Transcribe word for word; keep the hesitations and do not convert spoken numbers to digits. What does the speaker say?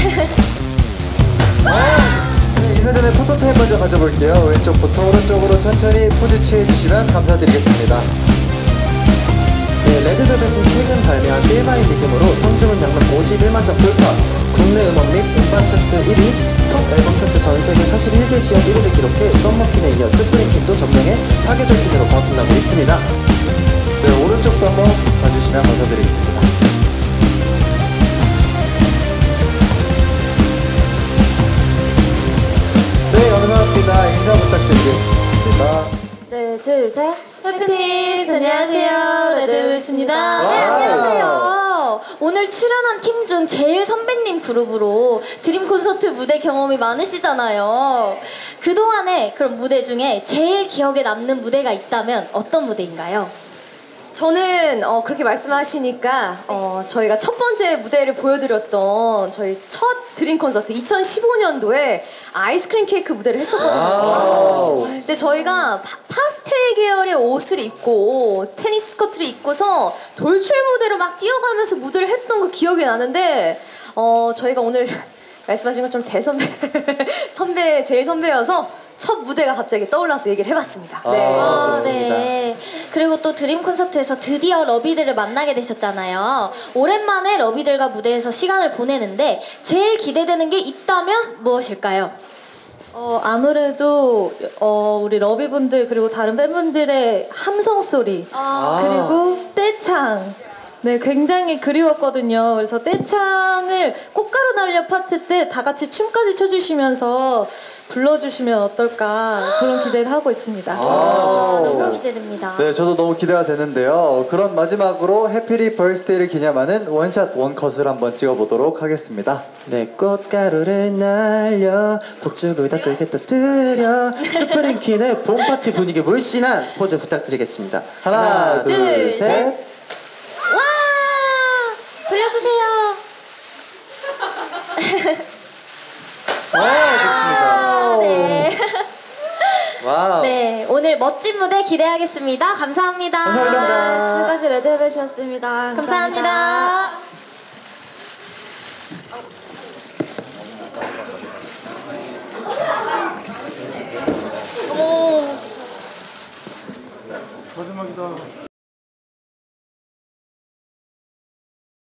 네, 인사 전에 포토타임 먼저 가져볼게요. 왼쪽부터 오른쪽으로 천천히 포즈 취해주시면 감사드리겠습니다. 네, 레드벨벳은 최근 발매한 빌바이 리듬으로 성주문 양면 오십일만 점 돌파, 국내 음원 및 음반 차트 일 위, 톱 앨범 차트 전세계 사십일 개 지역 일 위를 기록해 썸머킨에 이어 스프링킨도 점령해 사계절 킨으로 거듭나고 있습니다. 네, 오른쪽도 한번 봐주시면 감사드리겠습니다. 네, 감사합니다. 인사 부탁드리겠습니다. 네, 둘, 셋. 해피니스 안녕하세요. 레드벨벳입니다. 네, 안녕하세요. 오늘 출연한 팀 중 제일 선배님 그룹으로 드림 콘서트 무대 경험이 많으시잖아요. 그동안에 그런 무대 중에 제일 기억에 남는 무대가 있다면 어떤 무대인가요? 저는 어, 그렇게 말씀하시니까 어, 저희가 첫 번째 무대를 보여드렸던 저희 첫 드림 콘서트 이천십오 년도에 아이스크림 케이크 무대를 했었거든요. 근데 저희가 파, 파스텔 계열의 옷을 입고 테니스 스커트를 입고서 돌출 무대로 막 뛰어가면서 무대를 했던 그 기억이 나는데 어, 저희가 오늘 말씀하신 것처럼 대선배 선배 제일 선배여서 첫 무대가 갑자기 떠올라서 얘기를 해봤습니다. 아, 네. 아, 좋습니다. 네. 그리고 또 드림 콘서트에서 드디어 러비들을 만나게 되셨잖아요. 오랜만에 러비들과 무대에서 시간을 보내는데 제일 기대되는 게 있다면 무엇일까요? 어, 아무래도 어, 우리 러비분들 그리고 다른 팬분들의 함성 소리 아. 그리고 떼창 네, 굉장히 그리웠거든요. 그래서 떼창을 꽃가루 날려 파트 때 다 같이 춤까지 춰주시면서 불러주시면 어떨까 그런 기대를 하고 있습니다. 아, 너무 기대됩니다. 네, 저도 너무 기대가 되는데요. 그럼 마지막으로 해피리 벌스데이를 기념하는 원샷 원컷을 한번 찍어보도록 하겠습니다. 네, 꽃가루를 날려 폭죽을 다 끄게 터뜨려 스프링퀸의 봄파티 분위기 물씬한 포즈 부탁드리겠습니다. 하나, 하나 둘, 둘, 셋. 셋. 와! 돌려주세요. 와, 좋습니다. 네. 와우. 네, 오늘 멋진 무대 기대하겠습니다. 감사합니다. 감사합니다. 지금까지 레드벨벳이었습니다. 감사합니다.